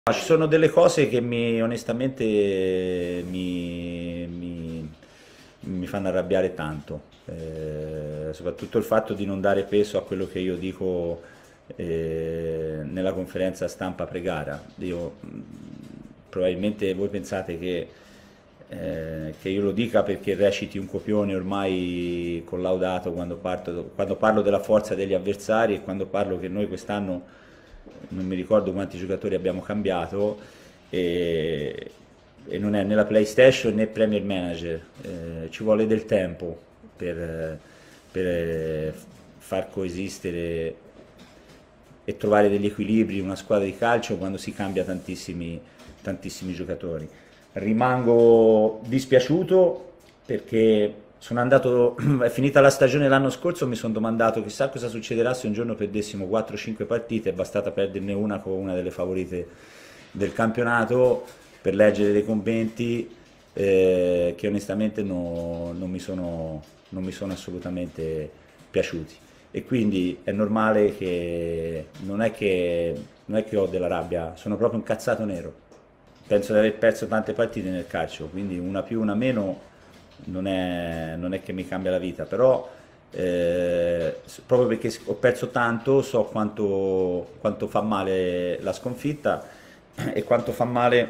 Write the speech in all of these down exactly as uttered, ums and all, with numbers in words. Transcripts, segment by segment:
Ci sono delle cose che mi, onestamente mi, mi- mi fanno arrabbiare tanto. Eh, soprattutto il fatto di non dare peso a quello che io dico eh, nella conferenza stampa pre-gara. Io, mh, probabilmente voi pensate che, eh, che io lo dica perché reciti un copione ormai collaudato quando, parto- quando parlo della forza degli avversari e quando parlo che noi quest'anno non mi ricordo quanti giocatori abbiamo cambiato e, e non è né la PlayStation né Premier Manager. Eh, ci vuole del tempo per, per far coesistere e trovare degli equilibri in una squadra di calcio quando si cambia tantissimi, tantissimi giocatori. Rimango dispiaciuto perché sono andato, è finita la stagione l'anno scorso, mi sono domandato chissà cosa succederà se un giorno perdessimo quattro cinque partite, è bastata perderne una con una delle favorite del campionato per leggere dei commenti eh, che onestamente no- non mi sono, non mi sono assolutamente piaciuti. E quindi è normale che non è che, non è che ho della rabbia, sono proprio incazzato nero. Penso di aver perso tante partite nel calcio, quindi una più, una meno non è, non è che mi cambia la vita, però eh, s- proprio perché ho perso tanto so quanto, quanto fa male la sconfitta e quanto fa male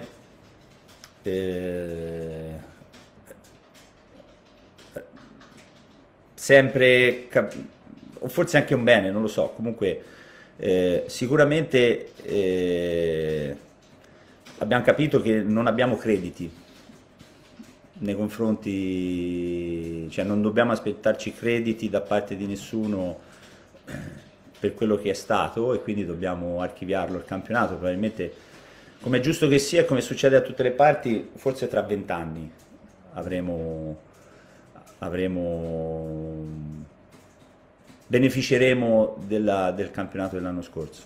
eh, sempre, cap- o forse anche un bene, non lo so, comunque eh, sicuramente eh, abbiamo capito che non abbiamo crediti nei confronti, cioè non dobbiamo aspettarci crediti da parte di nessuno eh, per quello che è stato e quindi dobbiamo archiviarlo il campionato, probabilmente come è giusto che sia e come succede a tutte le parti, forse tra vent'anni avremo, avremo, beneficeremo della- del campionato dell'anno scorso.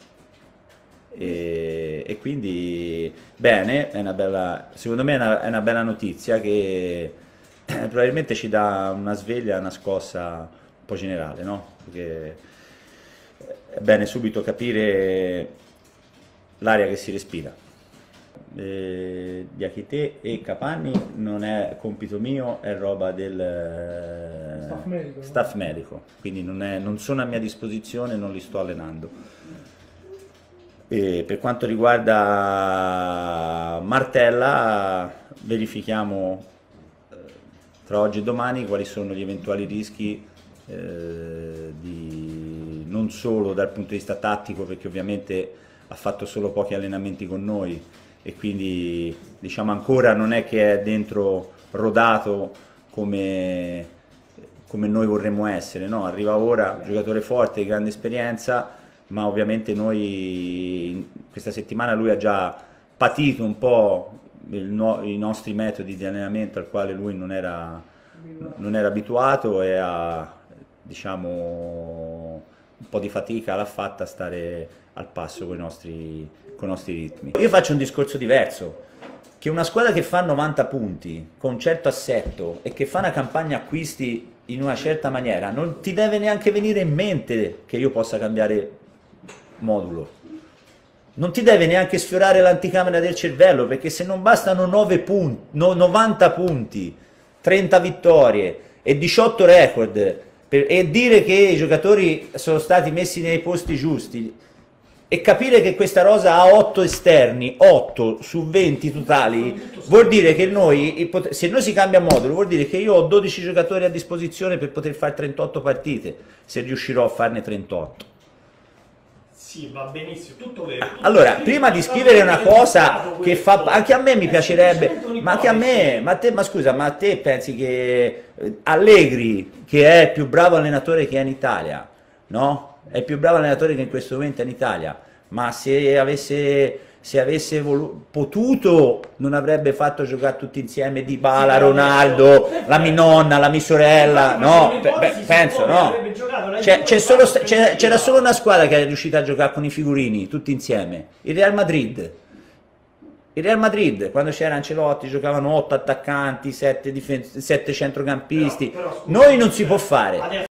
E, e quindi bene, è una bella, secondo me è una, è una bella notizia che eh, probabilmente ci dà una sveglia, una scossa un po' generale, no? Perché è bene subito capire l'aria che si respira. Eh, Diachité e Capanni non è compito mio, è roba del eh, Staff medico, no? staff medico, quindi non, è- non sono a mia disposizione, non li sto allenando. E per quanto riguarda Martella, verifichiamo eh, tra oggi e domani quali sono gli eventuali rischi eh, di- non solo dal punto di vista tattico, perché ovviamente ha fatto solo pochi allenamenti con noi e quindi diciamo ancora non è che è dentro rodato come, come noi vorremmo essere, no? Arriva ora, giocatore forte, di grande esperienza, ma ovviamente noi in questa settimana lui ha già patito un po' il no- i nostri metodi di allenamento al quale lui non era, non era abituato e ha, diciamo, un po' di fatica l'ha fatta a stare al passo con i nostri, con i nostri ritmi. Io faccio un discorso diverso, che una squadra che fa novanta punti, con un certo assetto e che fa una campagna acquisti in una certa maniera, non ti deve neanche venire in mente che io possa cambiare modulo. Non ti deve neanche sfiorare l'anticamera del cervello, perché se non bastano nove punti, no- novanta punti, trenta vittorie e diciotto record, per- e dire che i giocatori sono stati messi nei posti giusti, e capire che questa rosa ha otto esterni, otto su venti totali, vuol dire che noi, se noi si cambia modulo, vuol dire che io ho dodici giocatori a disposizione per poter fare trentotto partite, se riuscirò a farne trentotto. Sì, va benissimo, tutto vero. Tutto Allora, vero. prima di Sta scrivere una bene cosa registrato che fa, questo. anche a me mi È piacerebbe, semplicemente ma anche a me, un'ipotesi. ma, te, ma scusa, ma a te pensi che eh, Allegri, che è il più bravo allenatore che è in Italia, no? È il più bravo allenatore che in questo momento è in Italia, ma se avesse, se avesse volu- potuto non avrebbe fatto giocare tutti insieme Dybala, Sì, Ronaldo, perfetto. la mia nonna, la mia sorella, Infatti, ma no? se Pe- un'ipotesi pe- si penso, pone, no? avrebbe giocato la C'è- Juve, c'è solo- fatto c'è- c'era offensiva. solo una squadra che è riuscita a giocare con i figurini, tutti insieme, il Real Madrid. Il Real Madrid, quando c'era Ancelotti, giocavano otto attaccanti, sette centrocampisti. Però- però, scusa, Noi non si può fare. adesso